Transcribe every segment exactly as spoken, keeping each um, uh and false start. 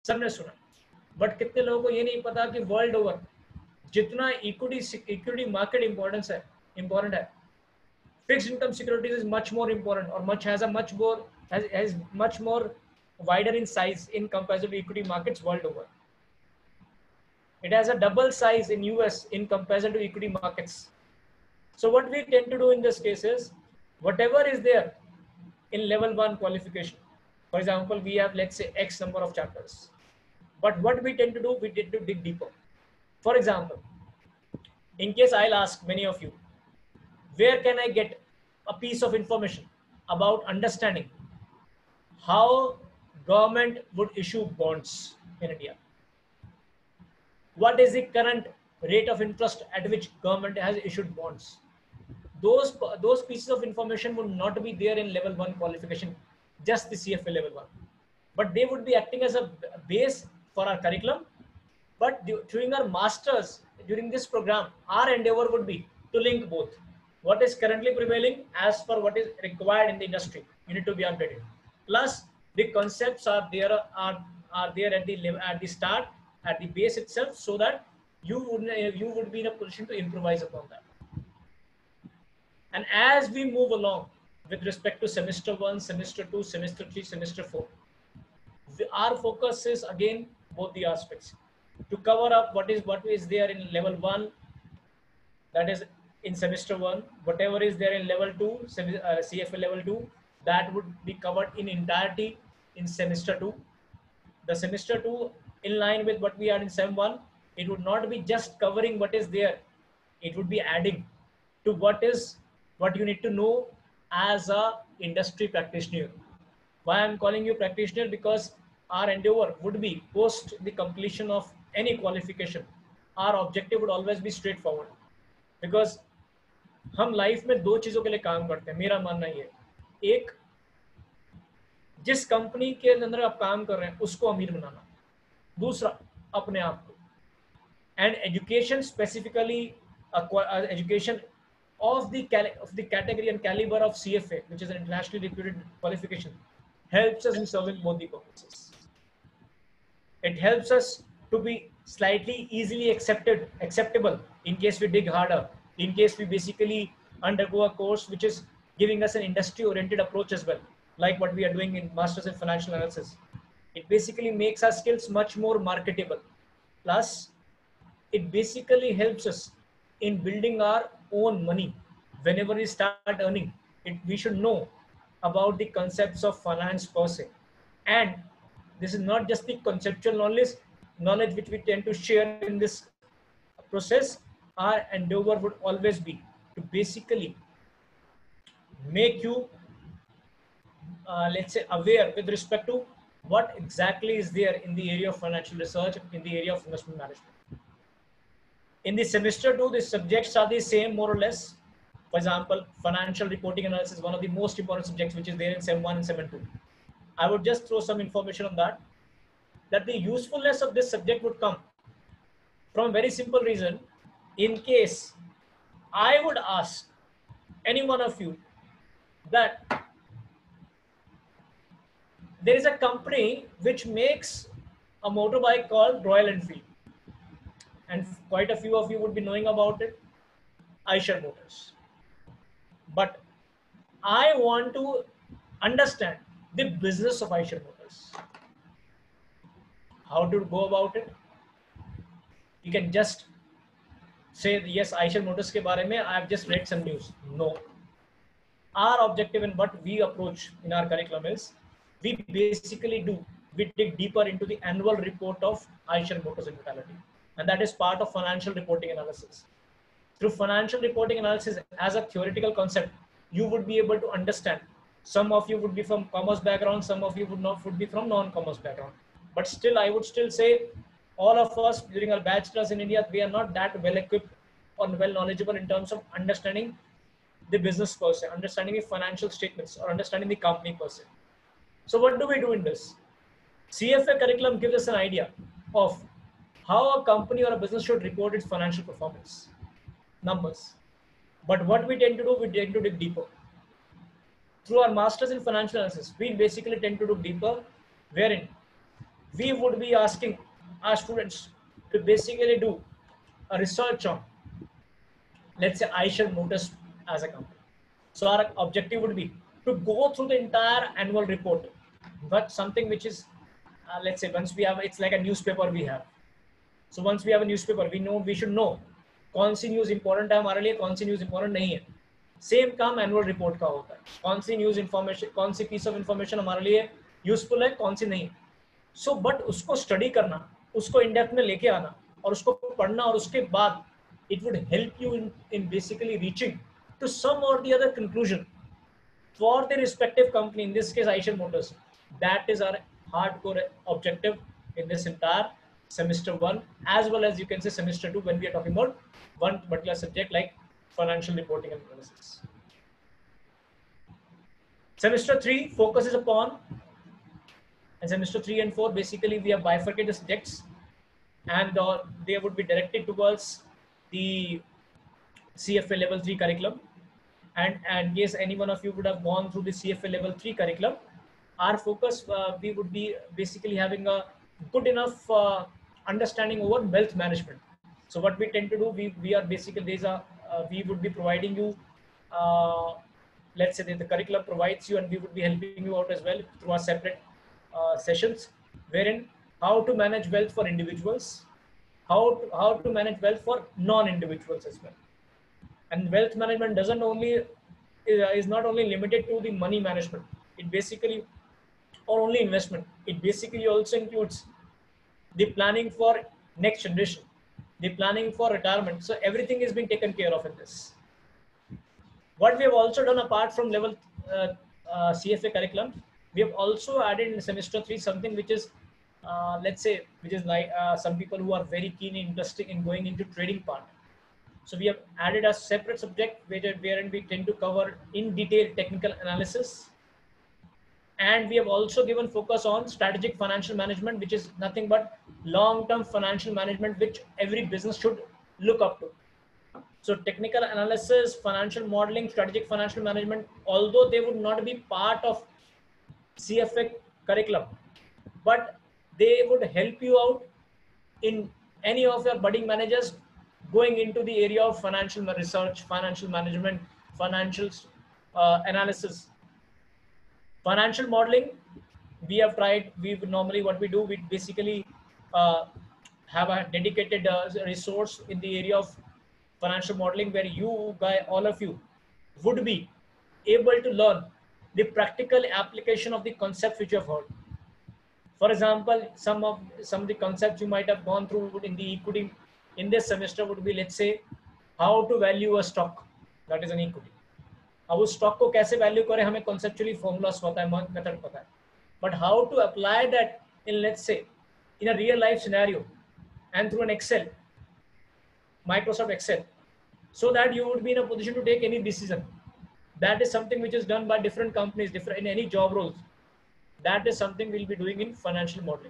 सबने सुना, बट कितने लोगों को ये नहीं पता कि वर्ल्ड ओवर जितना इक्विटी इक्विटी मार्केट इंपॉर्टेंस है इंपॉर्टेंट है, fixed income securities is much more important or much has a much more has, has much more wider in size in comparison to equity markets world over. It has a double size in U S in comparison to equity markets. So what we tend to do in this case is whatever is there in level one qualification. For example, we have let's say X number of chapters. But what we tend to do, we tend to dig deeper. For example, in case I'll ask many of you, where can I get a piece of information about understanding how government would issue bonds in India? What is the current rate of interest at which government has issued bonds? Those, those pieces of information would not be there in level one qualification, just the C F A level one. But they would be acting as a base for our curriculum. But during our masters, during this program, our endeavor would be to link both. What is currently prevailing as per what is required in the industry. You need to be updated. Plus, the concepts are there are, are there at the at the start, at the base itself, so that you would you would be in a position to improvise upon that. And as we move along with respect to semester one, semester two, semester three, semester four, our focus is again both the aspects to cover up what is what is there in level one, that is in semester one, whatever is there in level two, uh, C F A level two, that would be covered in entirety in semester two. The semester two, in line with what we are in sem one, it would not be just covering what is there, it would be adding to what is what you need to know as a industry practitioner. Why I'm calling you practitioner? Because our endeavor would be post the completion of any qualification, our objective would always be straightforward. Because हम life में दो चीजों के लिए काम करते हैं, मेरा मानना ये, एक जिस कंपनी के अंदर आप काम कर रहे हैं उसको अमीर बनाना, दूसरा अपने आप को. And education specifically education of the of the category and caliber of C F A, which is an internationally reputed qualification, helps us in serving both the purposes. It helps us to be slightly easily accepted, acceptable in case we dig harder, in case we basically undergo a course which is giving us an industry-oriented approach as well, like what we are doing in Masters in Financial Analysis. It basically makes our skills much more marketable. Plus, it basically helps us in building our own money. Whenever we start earning, it, we should know about the concepts of finance per se. And this is not just the conceptual knowledge, knowledge which we tend to share in this process. Our endeavor would always be to basically make you, uh, let's say, aware with respect to what exactly is there in the area of financial research, in the area of investment management. In the semester two, the subjects are the same more or less. For example, financial reporting analysis is one of the most important subjects which is there in sem one and sem two. I would just throw some information on that, that the usefulness of this subject would come from a very simple reason. In case I would ask any one of you that there is a company which makes a motorbike called Royal Enfield, and quite a few of you would be knowing about it, Eicher Motors. But I want to understand the business of Eicher Motors. How to go about it? You can just say, yes, Eicher Motors ke baare mein, I have just read some news. No. Our objective and what we approach in our curriculum is, we basically do, we dig deeper into the annual report of Eicher Motors in totality. And that is part of financial reporting analysis. Through financial reporting analysis as a theoretical concept, you would be able to understand. Some of you would be from commerce background, some of you would not would be from non-commerce background. But still, I would still say all of us during our bachelor's in India, we are not that well equipped or well knowledgeable in terms of understanding the business per se, understanding the financial statements or understanding the company per se. So what do we do in this? C F A curriculum gives us an idea of how a company or a business should report its financial performance, numbers. But what we tend to do, we tend to dig deeper. Through our masters in financial analysis, we basically tend to dig deeper, wherein we would be asking our students to basically do a research on, let's say, Eicher Motors as a company. So our objective would be to go through the entire annual report, but something which is, uh, let's say, once we have, it's like a newspaper we have. So once we have a newspaper, we know, we should know कौन सी news important है हमारे लिए, कौन सी news important नहीं है. Same काम annual report का होता है, कौन सी न्यूज इंफॉर्मेशन, कौन सी पीस ऑफ इंफॉर्मेशन हमारे लिए यूजफुल है, कौन सी नहीं. सो so, बट उसको स्टडी करना, उसको इन डेप्थ में लेके आना और उसको पढ़ना, और उसके बाद it would help you in, in basically reaching to some or the other conclusion for the respective company, in this case Eicher Motors. That is our hardcore objective in this entire semester one, as well as you can say semester two, when we are talking about one particular subject like financial reporting and analysis. Semester three focuses upon, and semester three and four basically we have bifurcated subjects, and uh, they would be directed towards the C F A level three curriculum. And and yes, any one of you would have gone through the C F A level three curriculum. Our focus, uh, we would be basically having a good enough uh, understanding over wealth management. So what we tend to do, we we are basically, there's a uh, we would be providing you, uh, let's say that the curriculum provides you, and we would be helping you out as well through our separate uh, sessions, wherein how to manage wealth for individuals, how to, how to manage wealth for non-individuals as well. And wealth management doesn't only is not only limited to the money management. It basically, or only investment. It basically also includes the planning for next generation, the planning for retirement. So everything is being taken care of in this. What we have also done apart from level uh, uh, C F A curriculum, we have also added in semester three something which is, uh, let's say, which is like uh, some people who are very keen and interested in going into trading part. So we have added a separate subject wherein we tend to cover in detail technical analysis. And we have also given focus on strategic financial management, which is nothing but long-term financial management, which every business should look up to. So technical analysis, financial modeling, strategic financial management, although they would not be part of C F A curriculum, but they would help you out in any of your budding managers going into the area of financial research, financial management, financial uh, analysis. Financial modeling, we have tried, we normally what we do, we basically uh, have a dedicated uh, resource in the area of financial modeling, where you guys, all of you, would be able to learn the practical application of the concepts which you have heard. For example, some of some of the concepts you might have gone through in the equity in this semester would be, let's say, how to value a stock, that is an equity. अब उस stock को कैसे value करें, हमें conceptually formulas पता है, method पता है, but how to apply that in, let's say, in a real life scenario and through an Excel, Microsoft Excel, so that you would be in a position to take any decision. That is something which is done by different companies, different in any job roles. That is something we'll be doing in financial modeling.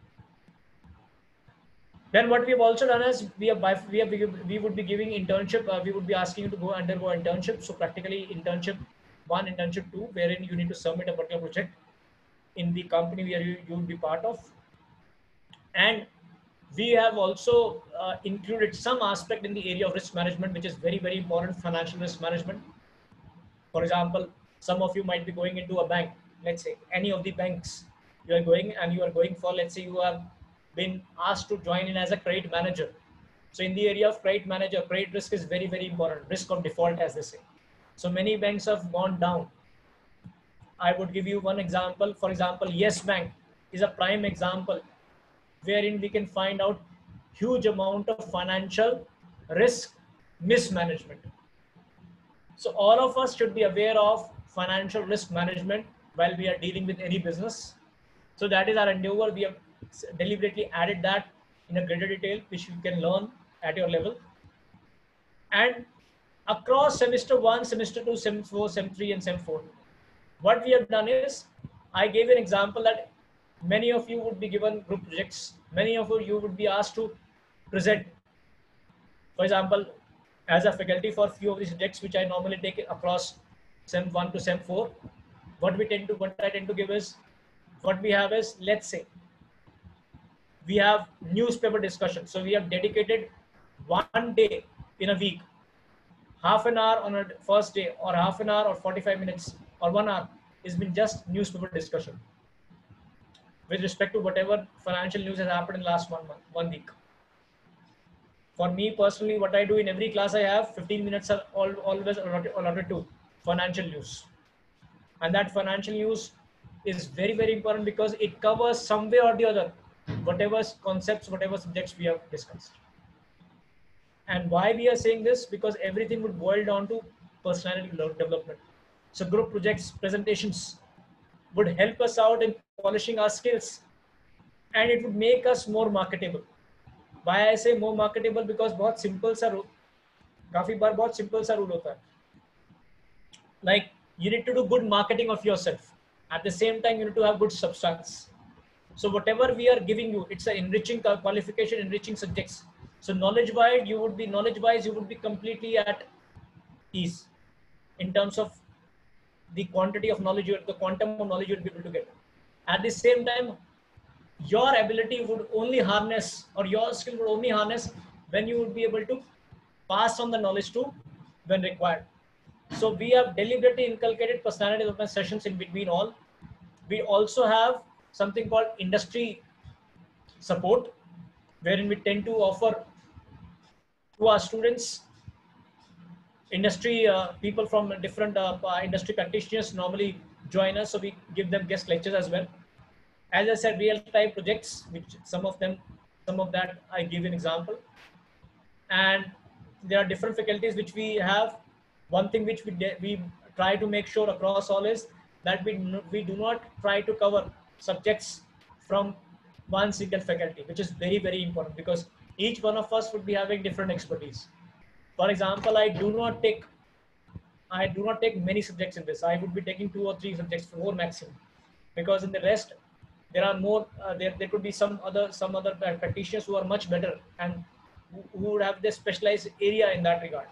Then what we have also done is we have we have we would be giving internship. Uh, we would be asking you to go undergo internship. So practically internship one, internship two, wherein you need to submit a particular project in the company where you, you would be part of. And we have also uh, included some aspect in the area of risk management, which is very very important. Financial risk management. For example, some of you might be going into a bank. Let's say any of the banks you are going, and you are going for, let's say you have been asked to join in as a credit manager. So in the area of credit manager, credit risk is very, very important. Risk of default, as they say. So many banks have gone down. I would give you one example. For example, Yes Bank is a prime example wherein we can find out huge amount of financial risk mismanagement. So all of us should be aware of financial risk management while we are dealing with any business. So that is our endeavor. We have deliberately added that in a greater detail, which you can learn at your level. And across semester one, semester two, sem four, sem three, and sem four, what we have done is, I gave an example that many of you would be given group projects. Many of you would be asked to present. For example, as a faculty for a few of the subjects which I normally take across sem one to sem four, what we tend to, what I tend to give is, what we have is, let's say, We have newspaper discussion. So we have dedicated one day in a week, half an hour on a first day, or half an hour or forty-five minutes or one hour has been just newspaper discussion with respect to whatever financial news has happened in the last one month, one week. For me personally, what I do in every class I have, fifteen minutes are all, always allotted, allotted to financial news. And that financial news is very, very important because it covers some way or the other whatever concepts, whatever subjects we have discussed. And why we are saying this? Because everything would boil down to personality development. So group projects, presentations would help us out in polishing our skills, and it would make us more marketable. Why I say more marketable? Because बहुत simple सा rule, काफी बार बहुत simple सा rule होता है. Like you need to do good marketing of yourself. At the same time, you need to have good substance. So whatever we are giving you, it's an enriching qualification, enriching subjects. So knowledge-wise, you would be knowledge-wise, you would be completely at ease in terms of the quantity of knowledge, the quantum of knowledge you'll be able to get. At the same time, your ability would only harness, or your skill would only harness when you would be able to pass on the knowledge to when required. So we have deliberately inculcated personality development sessions in between all. We also have something called industry support, wherein we tend to offer to our students industry uh, people from different uh, industry practitioners normally join us, so we give them guest lectures as well. As I said, real-time projects, which some of them, some of that I give an example. And there are different faculties which we have. One thing which we we try to make sure across all is that we we do not try to cover subjects from one single faculty, which is very, very important because each one of us would be having different expertise. For example, I do not take I do not take many subjects in this. I would be taking two or three subjects, four maximum, because in the rest there are more. Uh, there there could be some other some other practitioners who are much better and who would have their specialized area in that regard.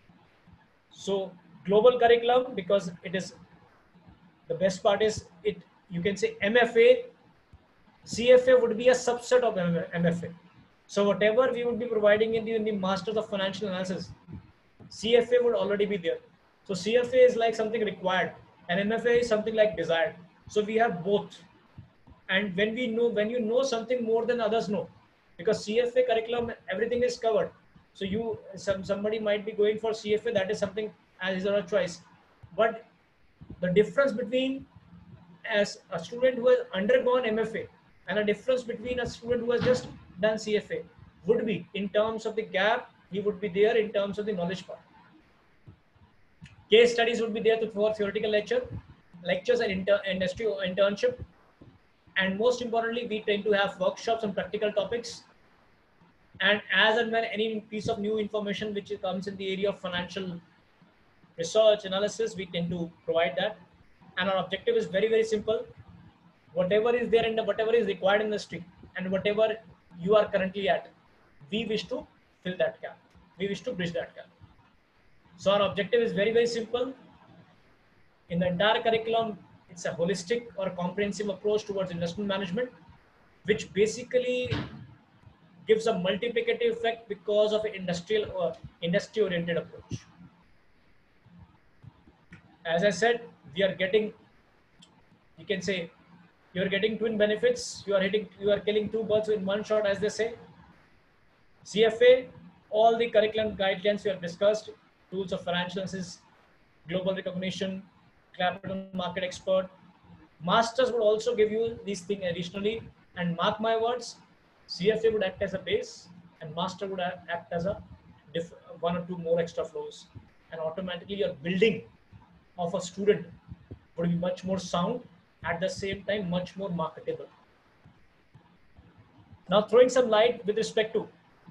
So global curriculum, because it is the best part is it. You can say M F A, C F A would be a subset of M F A. So whatever we would be providing in the, in the Masters of Financial Analysis, C F A would already be there. So C F A is like something required and M F A is something like desired. So we have both. And when we know, when you know something more than others know, because C F A curriculum, everything is covered. So you, some, somebody might be going for C F A, that is something as his or her choice. But the difference between as a student who has undergone M F A and a difference between a student who has just done C F A would be in terms of the gap, he would be there in terms of the knowledge part. Case studies would be there for theoretical lecture, lectures and inter industry internship. And most importantly, we tend to have workshops on practical topics. And as and when any piece of new information which comes in the area of financial research analysis, we tend to provide that. And our objective is very, very simple. Whatever is there in the, whatever is required in the stream and whatever you are currently at, we wish to fill that gap. We wish to bridge that gap. So our objective is very, very simple. In the entire curriculum, it's a holistic or comprehensive approach towards investment management, which basically gives a multiplicative effect because of an industrial or industry-oriented approach. As I said, we are getting, you can say, you are getting twin benefits. You are hitting, you are killing two birds in one shot, as they say. C F A, all the curriculum guidelines we have discussed, tools of financial analysis, global recognition, capital market expert. Masters would also give you these things additionally. And mark my words, C F A would act as a base and master would act as a diff one or two more extra flows. And automatically your building of a student would be much more sound, at the same time much more marketable. Now throwing some light with respect to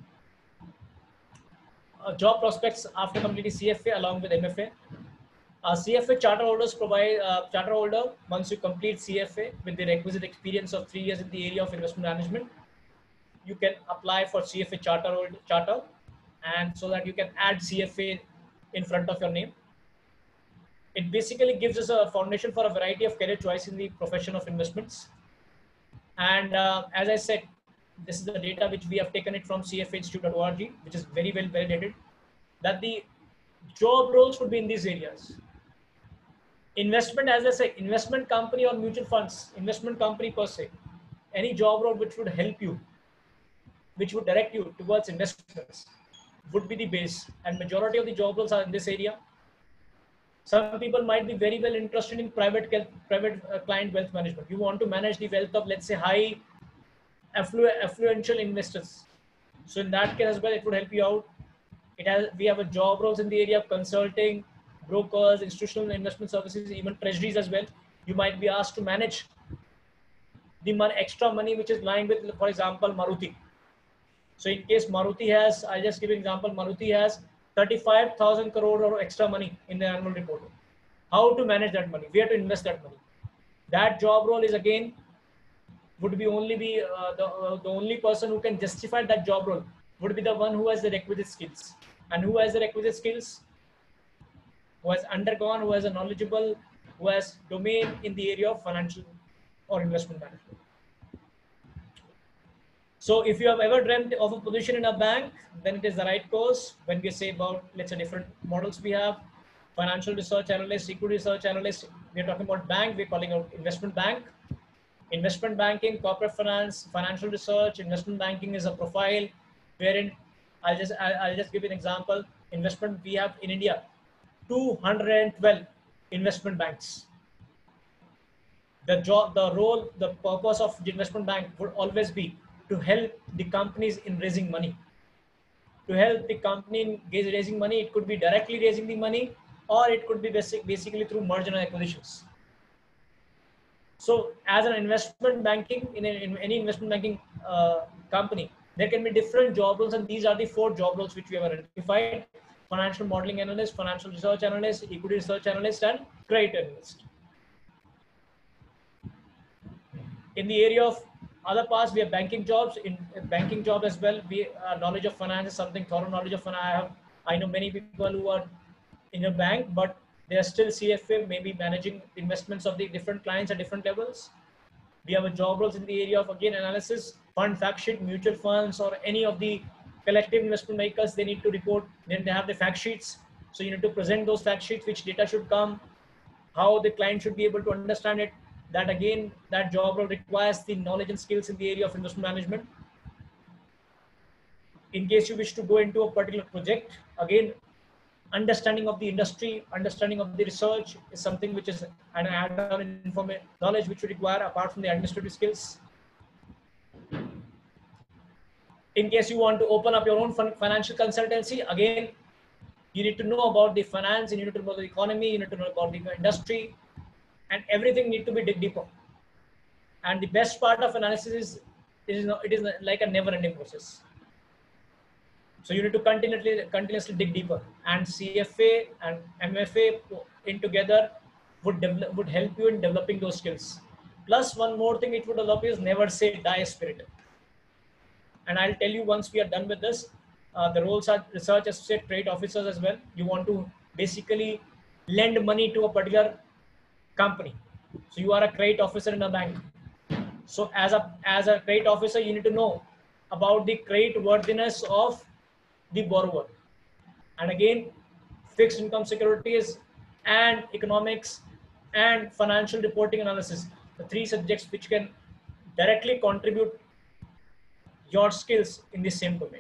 uh, job prospects after completing C F A along with M F A. Uh, C F A charter holders provide uh, charter holder once you complete C F A with the requisite experience of three years in the area of investment management, you can apply for C F A charter holder charter, and so that you can add C F A in front of your name. It basically gives us a foundation for a variety of career choice in the profession of investments. And uh, as I said, this is the data which we have taken it from C F A institute dot org, which is very well validated, that the job roles would be in these areas. Investment, as I say, investment company or mutual funds, investment company per se, any job role which would help you, which would direct you towards investments, would be the base. And majority of the job roles are in this area. Some people might be very well interested in private private uh, client wealth management. You want to manage the wealth of, let's say, high afflu affluential investors. So in that case as well, it would help you out. It has, we have a job roles in the area of consulting, brokers, institutional investment services, even treasuries as well. You might be asked to manage the money, extra money which is lying with, for example, Maruti. So in case Maruti has, I'll just give an example, Maruti has thirty-five thousand crore or extra money in the annual report. How to manage that money, where to invest that money. That job role is again, would be only be uh, the, uh, the only person who can justify that job role would be the one who has the requisite skills. And who has the requisite skills? Who has undergone, who has a knowledgeable, who has domain in the area of financial or investment management. So if you have ever dreamt of a position in a bank, then it is the right course. When we say about, let's say, different models we have, financial research analyst, equity research analyst, we're talking about bank, we're calling out investment bank. Investment banking, corporate finance, financial research, investment banking is a profile wherein I'll just, I'll, I'll just give you an example. Investment, we have in India, two hundred twelve investment banks. The job, the role, the purpose of the investment bank would always be to help the companies in raising money. To help the company in raising money, it could be directly raising the money, or it could be basic, basically through merger and acquisitions. So as an investment banking, in, a, in any investment banking uh, company, there can be different job roles, and these are the four job roles which we have identified: financial modeling analyst, financial research analyst, equity research analyst, and credit analyst. In the area of other parts, we have banking jobs. In banking job as well, we uh, knowledge of finance is something, thorough knowledge of finance. I have, I know many people who are in a bank, but they are still C F A, maybe managing investments of the different clients at different levels. We have a job roles in the area of, again, analysis, fund fact sheet, mutual funds, or any of the collective investment vehicles. They need to report, then they have the fact sheets. So you need to present those fact sheets, which data should come, how the client should be able to understand it. That again, that job role requires the knowledge and skills in the area of investment management. In case you wish to go into a particular project, again, understanding of the industry, understanding of the research is something which is an add-on information knowledge which you require apart from the administrative skills. In case you want to open up your own financial consultancy, again, you need to know about the finance, you need to know about the economy, you need to know about the industry, and everything need to be dig deeper. And the best part of analysis is, is it is like a never-ending process. So you need to continuously, continuously dig deeper, and C F A and M F A in together would develop, would help you in developing those skills. Plus, one more thing it would allow you is never say die spirit. And I'll tell you, once we are done with this, uh, the roles are research associate, trade officers as well. You want to basically lend money to a particular company. So you are a credit officer in a bank. So as a as a credit officer, you need to know about the credit worthiness of the borrower. And again, fixed income securities and economics and financial reporting analysis, the three subjects which can directly contribute your skills in the same domain.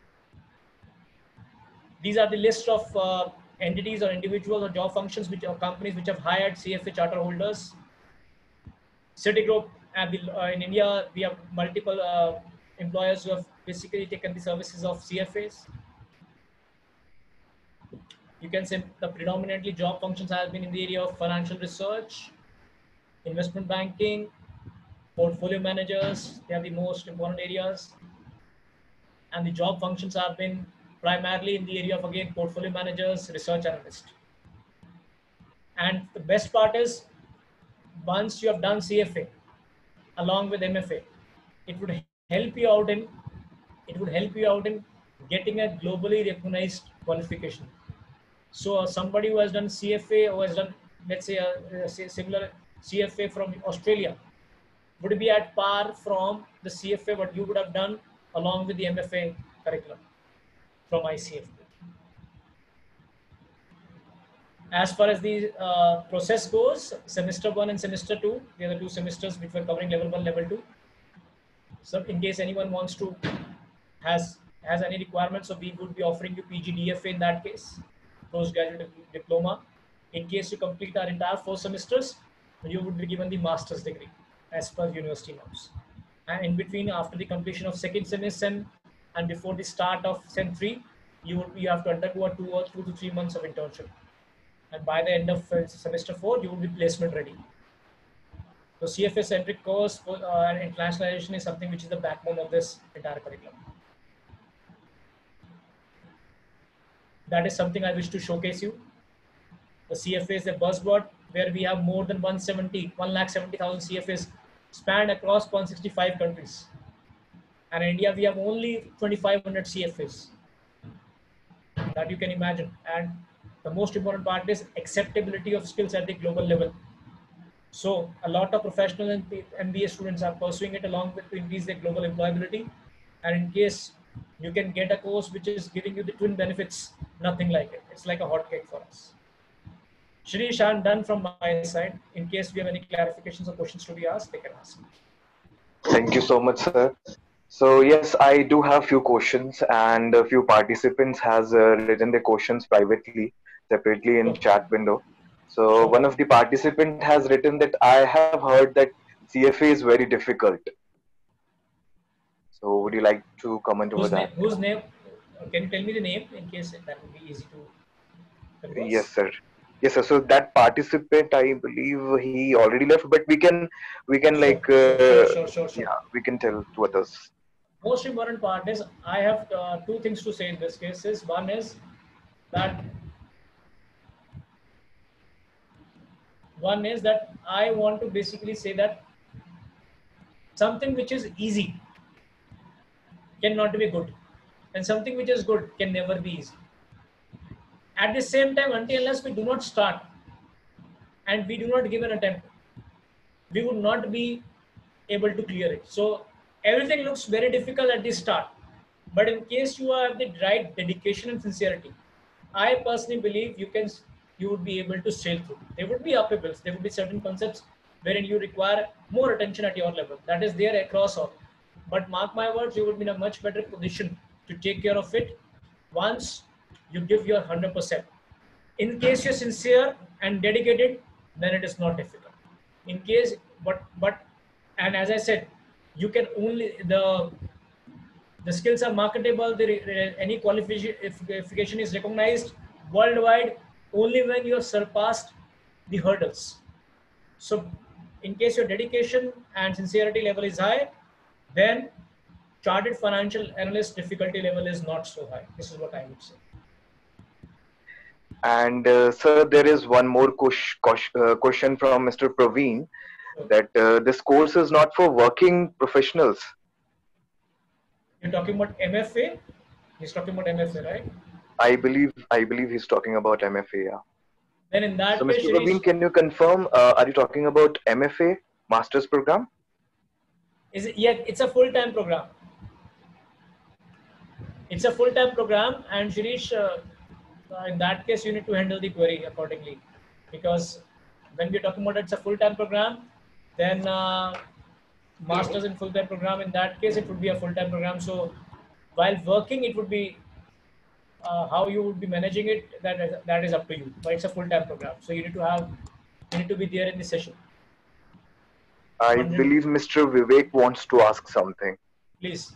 These are the list of uh, entities or individuals or job functions which are companies which have hired C F A charter holders. Citigroup and the, uh, in India, we have multiple uh, employers who have basically taken the services of C F As. You can say the predominantly job functions have been in the area of financial research, investment banking, portfolio managers. They are the most important areas. And the job functions have been primarily in the area of, again, portfolio managers, research analysts. And the best part is, once you have done C F A along with M F A, it would help you out in it would help you out in getting a globally recognized qualification. So uh, somebody who has done C F A or has done, let's say, a, a similar C F A from Australia, would be at par from the C F A, what you would have done along with the M F A curriculum from I C F. As far as the uh, process goes, semester one and semester two, they are the two semesters which were covering level one, level two. So in case anyone wants to, has has any requirements, so we would be offering you P G D F A in that case, postgraduate diploma. In case you complete our entire four semesters, you would be given the master's degree as per university norms. And in between, after the completion of second semester and before the start of sem three, you would you have to undergo a two or two to three months of internship. And by the end of uh, semester four, you will be placement ready. So C F A-centric course uh, and internationalization is something which is the backbone of this entire curriculum. That is something I wish to showcase you. The C F A is a buzzword where we have more than one seventy, one lakh seventy thousand C F As spanned across one hundred sixty-five countries. And in India, we have only twenty-five hundred C F As that you can imagine. And the most important part is acceptability of skills at the global level. So a lot of professional and M B A students are pursuing it along with to increase their global employability. And in case you can get a course which is giving you the twin benefits, nothing like it. It's like a hot cake for us. Shirish, I'm done from my side. In case we have any clarifications or questions to be asked, they can ask. Thank you so much, sir. So yes, I do have few questions, and a few participants has uh, written their questions privately, separately in Sure. chat window. So Sure. one of the participant has written that I have heard that C F A is very difficult. So would you like to comment Whose over name? that? Whose name? Can you tell me the name in case that would be easy to converse? Yes, sir. Yes, sir. So that participant, I believe he already left, but we can, we can Sure, like, uh, sure, sure, sure, sure. yeah, we can tell to others. Most important part is I have uh, two things to say in this case. Is one is that one is that I want to basically say that something which is easy cannot be good, and something which is good can never be easy. At the same time, until unless we do not start and we do not give an attempt, we would not be able to clear it. So everything looks very difficult at the start, but in case you have the right dedication and sincerity, I personally believe you can, you would be able to sail through. There would be upheavals. There would be certain concepts wherein you require more attention at your level. That is there across all. But mark my words, you would be in a much better position to take care of it once you give your one hundred percent. In case you're sincere and dedicated, then it is not difficult. In case, but, but, and as I said, you can only, the, the skills are marketable, the, any qualification is recognized worldwide only when you have surpassed the hurdles. So in case your dedication and sincerity level is high, then chartered financial analyst difficulty level is not so high. This is what I would say. And uh, sir, there is one more ques- ques- uh, question from Mister Praveen, Sure. that uh, this course is not for working professionals. You're talking about M F A? He's talking about M F A, right? I believe I believe he's talking about M F A. Yeah. Then in that So, case, Mister Praveen, Shirish, can you confirm? Uh, are you talking about M F A Masters program? is it, yeah, it's a full-time program. It's a full-time program, and Shirish, uh, uh, in that case, you need to handle the query accordingly, because when we're talking about it's a full-time program, then uh, masters in full-time program. In that case, it would be a full-time program. So while working, it would be uh, how you would be managing it. That is, that is up to you. But it's a full-time program, so you need to have, you need to be there in the session. I one hundred believe Mister Vivek wants to ask something. Please.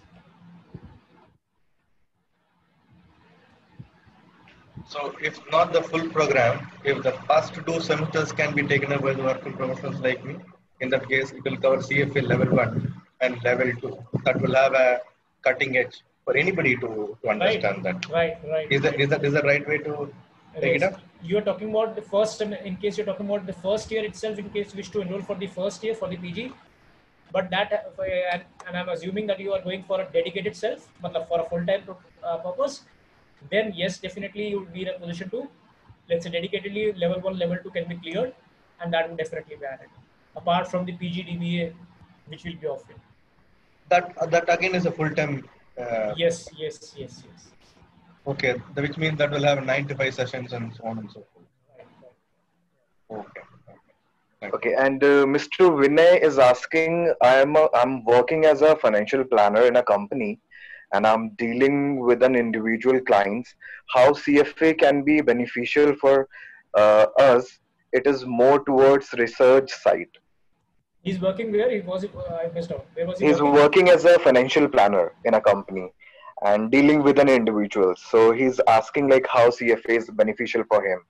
So if not the full program, if the first two semesters can be taken up by the working professionals like me, in that case it will cover C F A level one and level two. That will have a cutting edge for anybody to, to understand Right, that. right, right. Is that is that is the right way to take it up? You're talking about the first sem, in case you're talking about the first year itself, in case you wish to enroll for the first year for the P G, but that, uh, and, and I'm assuming that you are going for a dedicated self, but for a full-time uh, purpose, then yes, definitely you would be in a position to, let's say dedicatedly level one, level two can be cleared, and that would definitely be added. Apart from the P G D B A, which will be offered. That uh, that again is a full time. Uh, Yes, yes, yes, yes. okay, the- which means that will have nine to five sessions and so on and so forth. Right, right. Okay. Okay. Okay, and uh, Mister Vinay is asking, I'm a, I'm working as a financial planner in a company, and I'm dealing with an individual clients. How C F A can be beneficial for uh, us? It is more towards research side. He's working where? He was. Uh, I missed out. Where was he He's working? working as a financial planner in a company and dealing with an individual. So he's asking like how C F A is beneficial for him.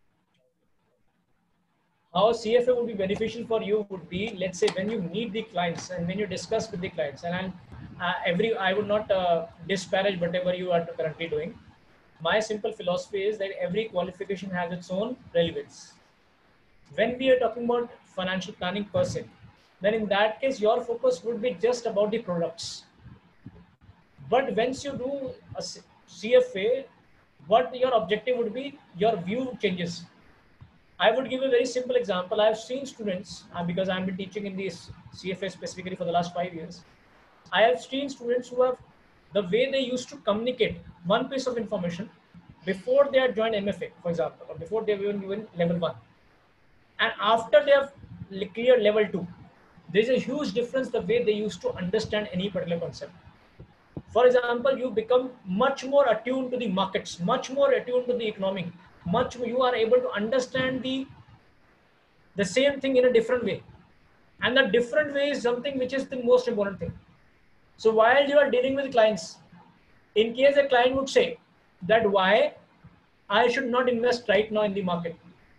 How C F A would be beneficial for you would be, let's say, when you meet the clients and when you discuss with the clients, and I'm, uh, every I would not uh, disparage whatever you are currently doing. My simple philosophy is that every qualification has its own relevance. When we are talking about financial planning per se, then in that case, your focus would be just about the products. But once you do a C F A, what your objective would be, your view changes. I would give a very simple example. I've seen students, uh, because I've been teaching in this C F A specifically for the last five years. I have seen students who have, the way they used to communicate one piece of information before they had joined M F A, for example, or before they were given level one. And after they have cleared level two, there's a huge difference the way they used to understand any particular concept. For example, you become much more attuned to the markets, much more attuned to the economy, much more, you are able to understand the the same thing in a different way. And the different way is something which is the most important thing. So while you are dealing with clients, in case a client would say that why I should not invest right now in the market,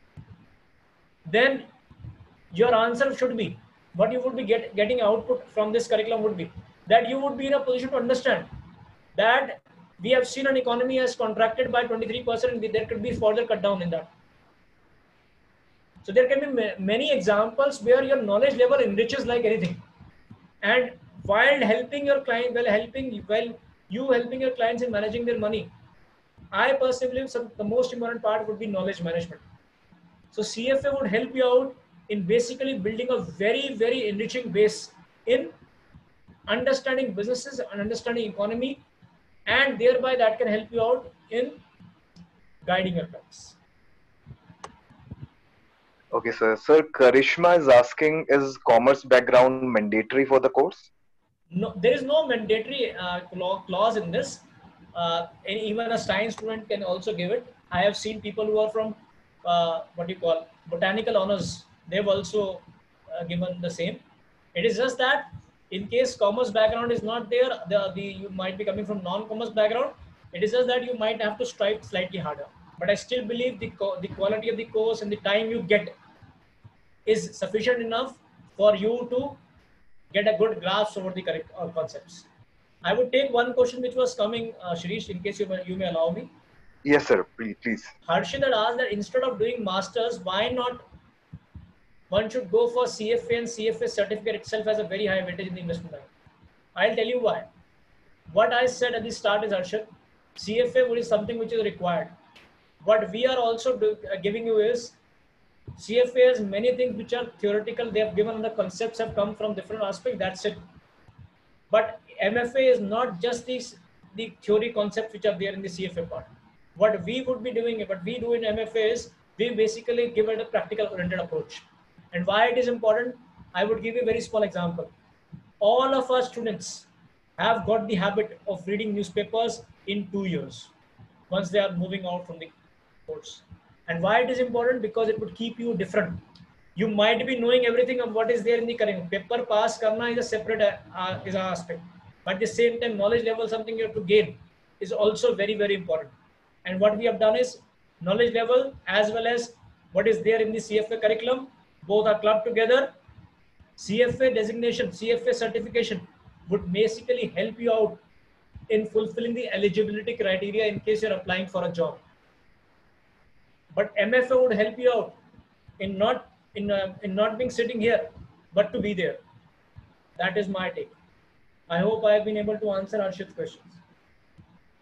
then your answer should be, what you would be get, getting output from this curriculum would be that you would be in a position to understand that we have seen an economy has contracted by twenty-three percent, and there could be further cut down in that. So there can be ma- many examples where your knowledge level enriches like anything. And while helping your client, while helping, while you helping your clients in managing their money, I personally believe some, the most important part would be knowledge management. So C F A would help you out in basically building a very, very enriching base in understanding businesses and understanding economy, and thereby that can help you out in guiding your clients. Okay, sir. Sir, Karishma is asking, is commerce background mandatory for the course? No, there is no mandatory uh, clause in this. Uh, and even a science student can also give it. I have seen people who are from uh, what do you call botanical honors. They've also uh, given the same. It is just that in case commerce background is not there, the, the you might be coming from non-commerce background. It is just that you might have to strive slightly harder. But I still believe the co- the quality of the course and the time you get is sufficient enough for you to get a good grasp over the correct uh, concepts. I would take one question which was coming, uh, Shirish, in case you may, you may allow me. Yes, sir. Please, please. Harshit had asked that instead of doing masters, why not one should go for C F A, and C F A certificate itself has a very high weightage in the investment bank. I'll tell you why. What I said at the start is, Harshit, C F A is something which is required. What we are also do, uh, giving you is C F A has many things which are theoretical. They have given the concepts have come from different aspects. That's it. But M F A is not just these the theory concepts which are there in the C F A part. What we would be doing, what we do in M F A is we basically give it a practical oriented approach. And why it is important, I would give you a very small example. All of our students have got the habit of reading newspapers in two years once they are moving out from the course. And why it is important? Because it would keep you different. You might be knowing everything of what is there in the curriculum. Paper pass karna is a separate uh, is an aspect. But at the same time, knowledge level, something you have to gain, is also very, very important. And what we have done is knowledge level as well as what is there in the C F A curriculum, both are clubbed together. C F A designation, C F A certification would basically help you out in fulfilling the eligibility criteria in case you're applying for a job. But M F A would help you out in not in uh, in not being sitting here, but to be there. That is my take. I hope I have been able to answer Arshit's questions.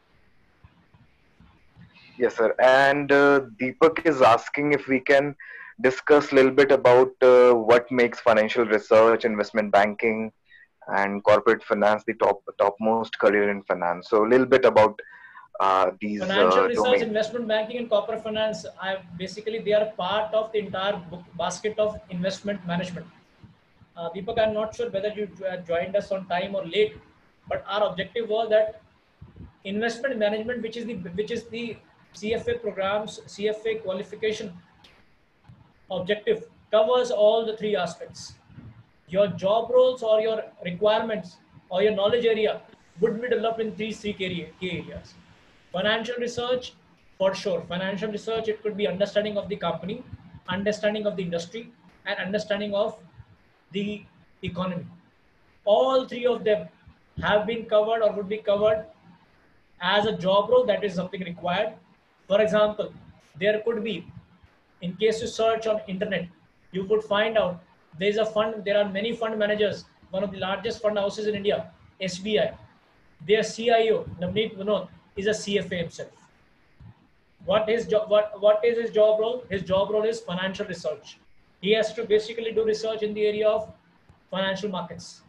Yes, sir. And uh, Deepak is asking if we can discuss a little bit about uh, what makes financial research, investment banking, and corporate finance the top topmost career in finance. So a little bit about uh, these Financial uh, research, domains. investment banking, and corporate finance, I basically they are part of the entire book, basket of investment management. Uh, Deepak, I'm not sure whether you jo- joined us on time or late, but our objective was that investment management, which is the which is the C F A programs, C F A qualification objective, covers all the three aspects. Your job roles or your requirements or your knowledge area would be developed in these three key key areas. Financial research, for sure. Financial research, it could be understanding of the company, understanding of the industry, and understanding of the economy. All three of them have been covered or would be covered as a job role, that is something required. For example, there could be, in case you search on internet, you would find out there is a fund, there are many fund managers. One of the largest fund houses in India, S B I, their C I O, Navneet Munot, is a C F A himself. What his job what, what is his job role? His job role is financial research. He has to basically do research in the area of financial markets.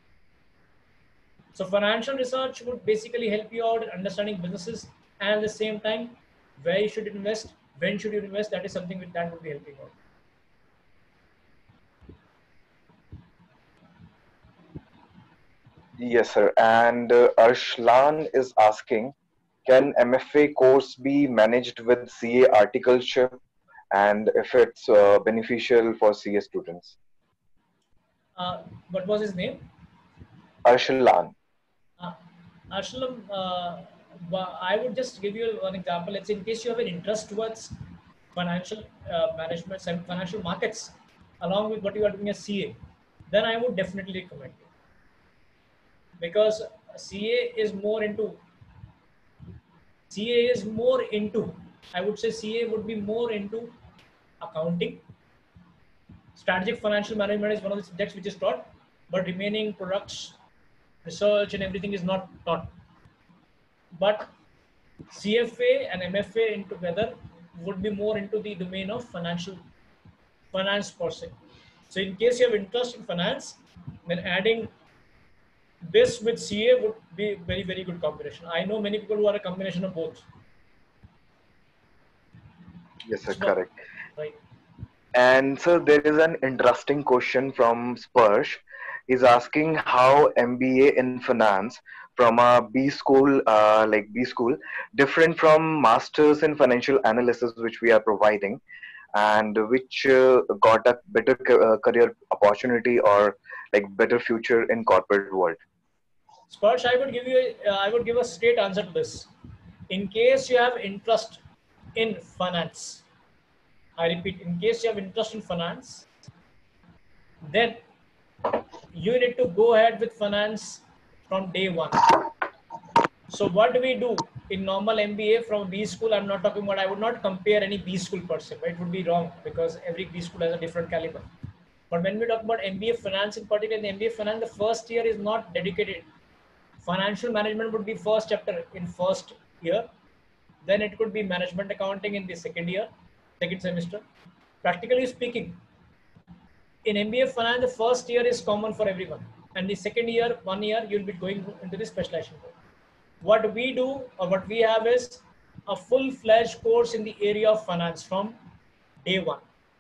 So financial research would basically help you out in understanding businesses, and at the same time, where you should invest, when should you invest. That is something that would be helping out. Yes, sir. And uh, Arslan is asking, can M F A course be managed with C A articleship, and if it's uh, beneficial for C A students? Uh, what was his name? Arslan. Uh, Arsalam, uh, wa- I would just give you one example. Let's say in case you have an interest towards financial uh, management and financial markets, along with what you are doing as C A, then I would definitely recommend you, because C A is more into C A is more into. I would say C A would be more into accounting. Strategic financial management is one of the subjects which is taught, but remaining products, research, and everything is not taught. But C F A and M F A in together would be more into the domain of financial finance per se. So in case you have interest in finance, then adding this with C A would be very, very good combination. I know many people who are a combination of both. Yes, sir, So, correct. right. And so there is an interesting question from Spursh. He's asking how M B A in finance from a B school, uh, like B school, different from masters in financial analysis, which we are providing, and which uh, got a better ca- uh, career opportunity or like better future in corporate world. Sparsh, I would give you, uh, I would give a straight answer to this. In case you have interest in finance, I repeat, in case you have interest in finance, then you need to go ahead with finance from day one. So what do we do in normal M B A from B school? I'm not talking about, I would not compare any B school per se, but it would be wrong because every B school has a different caliber. But when we talk about M B A finance in particular, in M B A finance, the first year is not dedicated. Financial management would be first chapter in first year. Then it could be management accounting in the second year, second semester. Practically speaking, in M B A finance, the first year is common for everyone. And the second year, one year, you'll be going into the specialization. What we do or what we have is a full-fledged course in the area of finance from day one.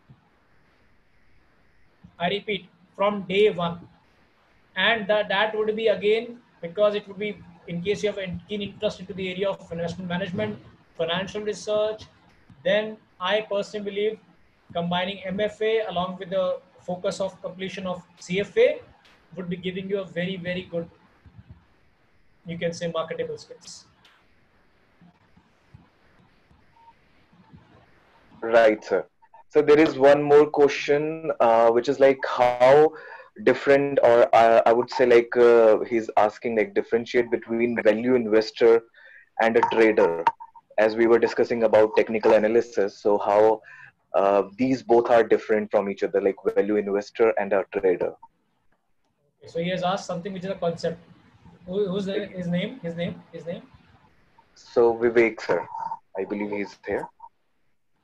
I repeat, from day one. And that, that would be again, because it would be in case you have a keen interest into the area of investment management, financial research, then I personally believe combining M F A along with the focus of completion of C F A would be giving you a very, very good, you can say, marketable skills. Right, sir. So there is one more question, uh, which is like how different, or uh, I would say like uh, he's asking like differentiate between value investor and a trader, as we were discussing about technical analysis. So how uh, these both are different from each other, like value investor and a trader. Okay, so he has asked something which is a concept. Who, who's the, his name? His name? His name? So Vivek, sir, I believe he's here.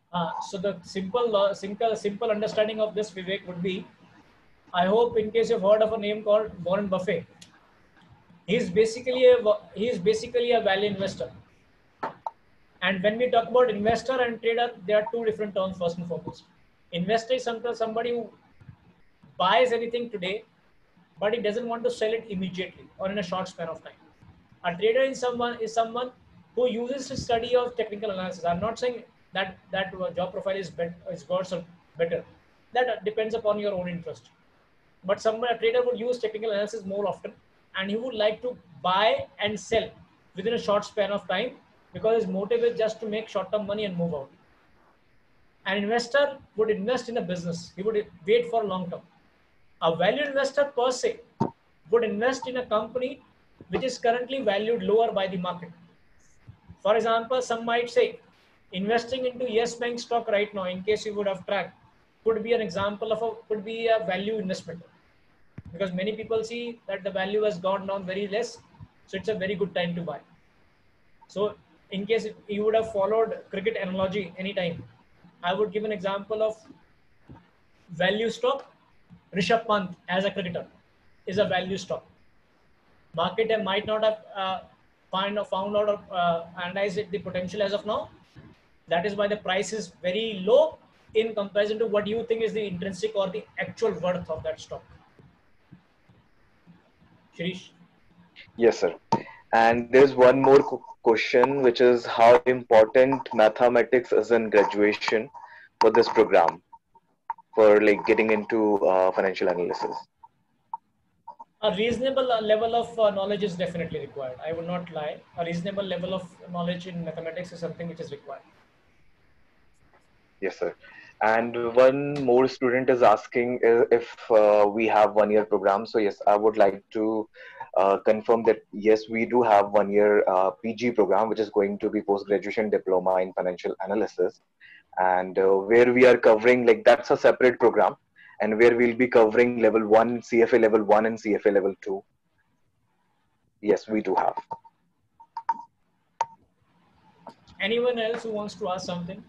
Uh, so the simple, law, simple, simple understanding of this, Vivek, would be, I hope in case you've heard of a name called Warren Buffett. He's basically a he's basically a value investor. And when we talk about investor and trader, there are two different terms first and foremost. Investor is somebody who buys anything today, but he doesn't want to sell it immediately or in a short span of time. A trader is someone is someone who uses the study of technical analysis. I'm not saying that that job profile is better, is worse or better. That depends upon your own interest. But someone a trader would use technical analysis more often, and he would like to buy and sell within a short span of time because his motive is just to make short-term money and move out. An investor would invest in a business. He would wait for long term. A value investor per se would invest in a company which is currently valued lower by the market. For example, some might say investing into Yes Bank stock right now, in case you would have tracked, could be an example of a could be a value investment, because many people see that the value has gone down very less, so it's a very good time to buy. So in case you would have followed cricket analogy anytime, I would give an example of value stock. Rishabh Pant as a cricketer is a value stock. Market might not have uh, find, found out or uh, analyzed the potential as of now. That is why the price is very low in comparison to what you think is the intrinsic or the actual worth of that stock. Shirish? Yes, sir. And there's one more qu- question, which is how important mathematics is in graduation for this program, for like getting into uh, financial analysis. A reasonable uh, level of uh, knowledge is definitely required. I will not lie. A reasonable level of knowledge in mathematics is something which is required. Yes, sir. And one more student is asking i- if uh, we have one year program. So yes, I would like to uh, confirm that yes, we do have one year uh, P G program, which is going to be post graduation diploma in financial analysis, and uh, where we are covering like that's a separate program, and where we'll be covering level one, C F A level one, and C F A level two. Yes, we do have. Anyone else who wants to ask something?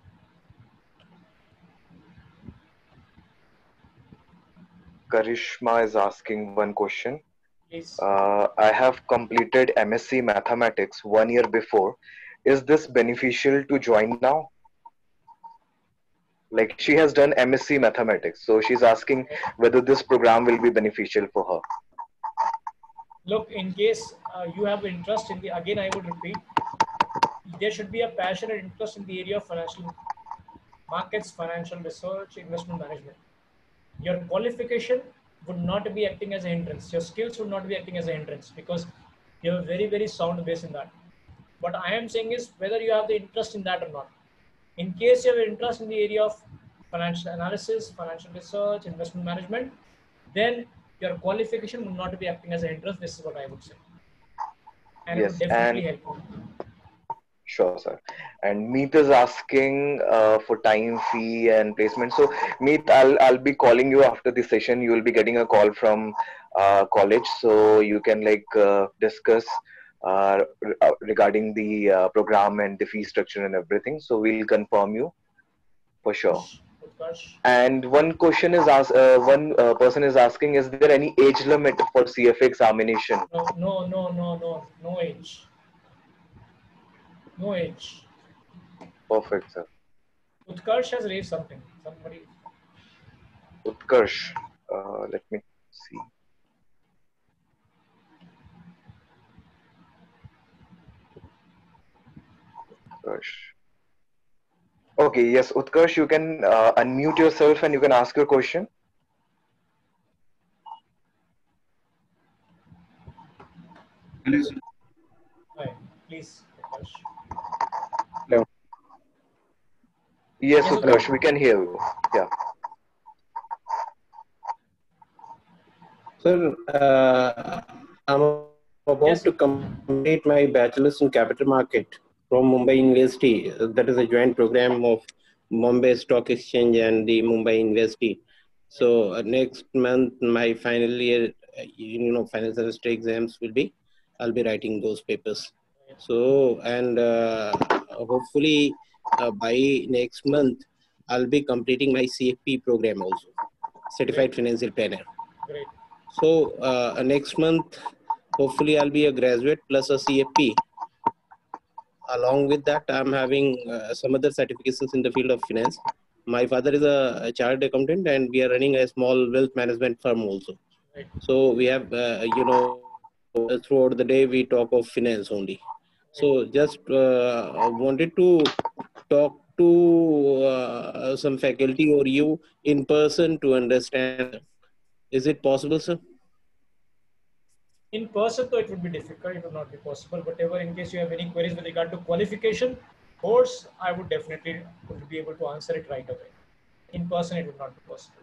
Karishma is asking one question. Please. Uh, I have completed M S c Mathematics one year before. Is this beneficial to join now? Like she has done M S c Mathematics, so she's asking whether this program will be beneficial for her. Look, in case uh, you have interest in the, again, I would repeat, there should be a passionate interest in the area of financial markets, financial research, investment management. Your qualification would not be acting as a hindrance. Your skills would not be acting as a hindrance because you have a very, very sound base in that. What I am saying is whether you have the interest in that or not. In case you have interest in the area of financial analysis, financial research, investment management, then your qualification will not be acting as a hindrance. This is what I would say. And it would Yes, definitely and help you. sure, sir. And Meet is asking uh, for time, fee, and placement. So, Meet, I'll I'll be calling you after the session. You will be getting a call from uh, college, so you can like uh, discuss uh, re- uh, regarding the uh, program and the fee structure and everything. So we'll confirm you for sure. Utkarsh, Utkarsh. And one question is asked. Uh, one uh, person is asking: is there any age limit for C F A examination? No, no, no, no, no, no age. No age. Perfect, sir. Utkarsh has raised something. Somebody. Utkarsh, uh, let me see. Utkarsh. Okay, yes, Utkarsh, you can uh, unmute yourself and you can ask your question. Hi, please, Utkarsh. Hello. Yes, Yes, Hello. Utkarsh, Utkarsh. we can hear you. Yeah. Sir, uh, I'm about Yes. to complete my bachelor's in capital market from Mumbai University. Uh, That is a joint program of Bombay Stock Exchange and the Mumbai University. So uh, next month, my final year, uh, you know, final semester exams will be. I'll be writing those papers. So and uh, hopefully uh, by next month, I'll be completing my C F P program also, Certified Great. Financial Planner. Great. So uh, next month, hopefully I'll be a graduate plus a C F P. Along with that, I'm having uh, some other certifications in the field of finance. My father is a, a chartered accountant, and we are running a small wealth management firm also. Right. So we have, uh, you know, throughout the day we talk of finance only. So just uh, wanted to talk to uh, some faculty or you in person to understand. Is it possible, sir? In person, though, it would be difficult. It would not be possible. Whatever, in case you have any queries with regard to qualification, course, I would definitely would be able to answer it right away. In person, it would not be possible.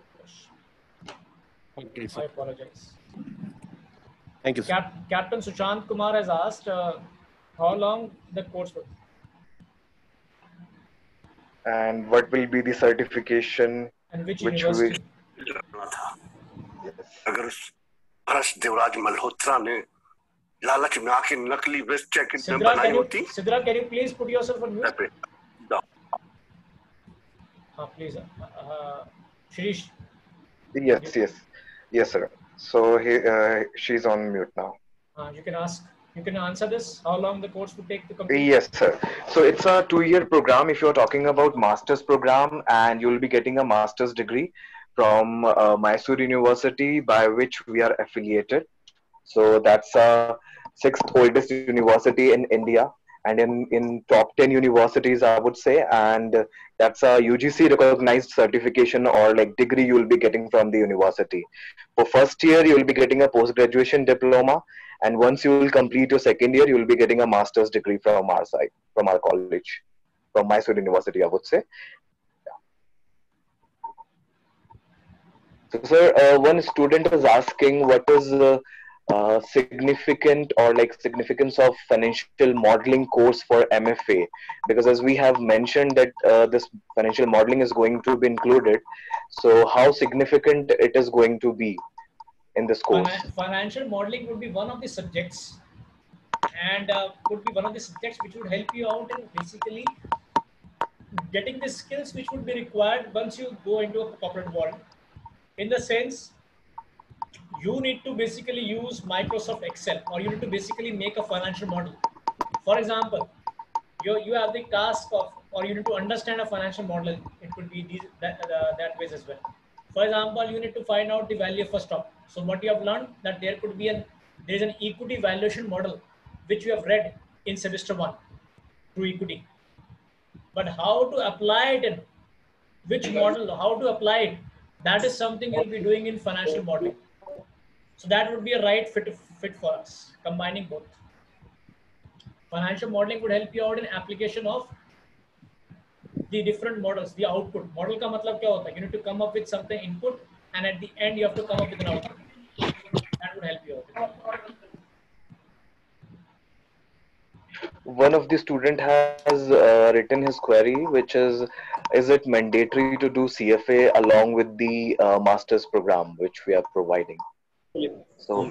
Okay, I sir. apologize. Thank you, sir. Cap Captain Sushant Kumar has asked uh, how long the course will. And what will be the certification And which which we university? अगर भरस देवराज मल्होत्रा ने लालच में आके नकली वेस्ट चेक Sidra, बनाई can you, होती Sidra, can you please put yourself on mute? No. Uh, please, uh, uh, Shirish. yes yes yes sir. So he uh, she's on mute now. Uh, you can ask. You can answer this. How long the course would take to complete? Yes, sir. So it's a two-year program if you're talking about master's program, and you'll be getting a master's degree from uh, Mysore University, by which we are affiliated. So that's a sixth oldest university in India, and in, in top ten universities, I would say. And that's a U G C recognized certification or like degree you'll be getting from the university. For first year, you'll be getting a post-graduation diploma. And once you will complete your second year, you will be getting a master's degree from our side, from our college, from Mysore University, I would say. So, sir, uh, one student is asking what is uh, uh, significant or like significance of financial modeling course for M F A, because as we have mentioned that uh, this financial modeling is going to be included. So, how significant it is going to be in this course? Financial modeling would be one of the subjects, and uh, would be one of the subjects which would help you out in basically getting the skills which would be required once you go into a corporate world. In the sense, you need to basically use Microsoft Excel, or you need to basically make a financial model. For example, you you have the task of, or you need to understand a financial model. It could be these that uh, that ways as well. For example, you need to find out the value of a stock. So what you have learned that there could be an there is an equity valuation model which you have read in semester one through equity. But how to apply it in which model, how to apply it, that is something you'll be doing in financial modeling. So that would be a right fit fit for us, combining both. Financial modeling would help you out in application of the different models, the output. Model का मतलब क्या होता है? You need to come up with something input, and at the end you have to come up with an output. That would help you out. One of the student has uh, written his query, which is, is it mandatory to do C F A along with the uh, master's program which we are providing? So,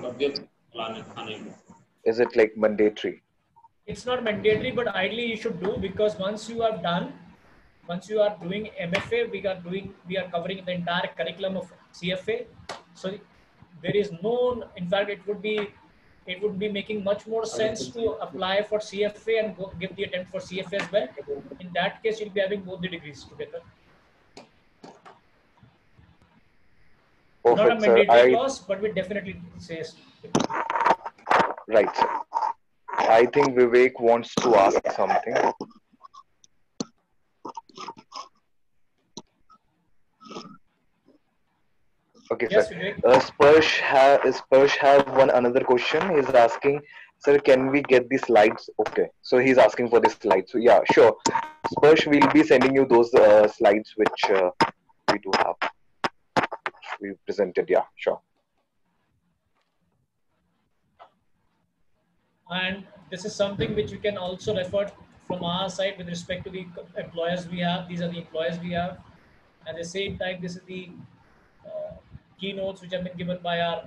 is it like mandatory? It's not mandatory, but ideally you should do, because once you are done, once you are doing M F A, we are doing, we are covering the entire curriculum of C F A. So there is no, in fact, it would be, it would be making much more sense to apply for C F A and go give the attempt for C F A as well. In that case, you'll be having both the degrees together. Perfect, Not a mandatory sir. clause, but we definitely say yes. Right, sir. I think Vivek wants to ask something. Okay, Yes, sir. Vivek. Uh, Sparsh, ha Sparsh have one another question. He's asking, sir, can we get the slides? Okay, so he's asking for the slides. So yeah, sure. Sparsh, we'll be sending you those uh, slides which uh, we do have. We presented, yeah, sure. And this is something which we can also refer from our side with respect to the employers we have. These are the employers we have. At the same time, this is the uh, keynotes which have been given by our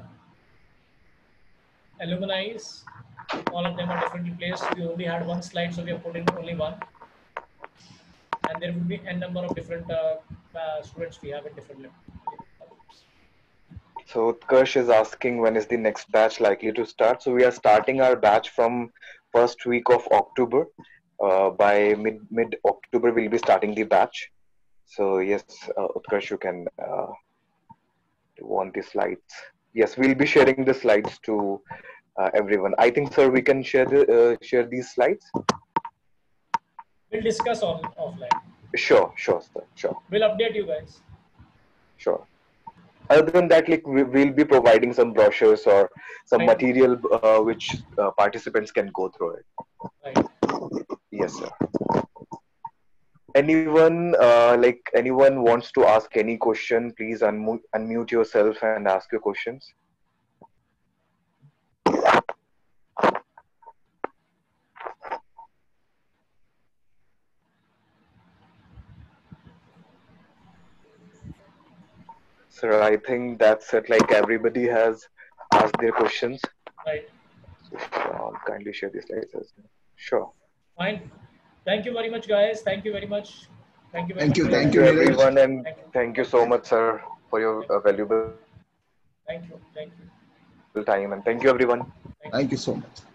alumni. All of them are differently placed. We only had one slide, so we have put in only one. and there will be n number of different uh, uh, students we have at different levels. So Utkarsh is asking when is the next batch likely to start. So we are starting our batch from first week of October. Uh, by mid mid October we'll be starting the batch. So yes, uh, Utkarsh, you can uh, want the slides. Yes, we'll be sharing the slides to uh, everyone. I think, sir, we can share the uh, share these slides. We'll discuss on offline. Sure, sure, sir, sure. We'll update you guys. Sure. Other than that, like we will be providing some brochures or some Right. material uh, which uh, participants can go through it. Right. Yes, sir. Anyone uh, like anyone wants to ask any question, please unmute unmute yourself and ask your questions. Sir, I think that's it. Like everybody has asked their questions. Right. So, uh, kindly share the slides as well. Sure. Fine. Thank you very much, guys. Thank you very much. Thank you very Thank much. you, for your thank Thank you, you, time. Neeraj. everyone, and Thank you. thank you so much, sir, for your uh, valuable Thank you. Thank you. time. And thank you, everyone. Thank you. Thank you so much.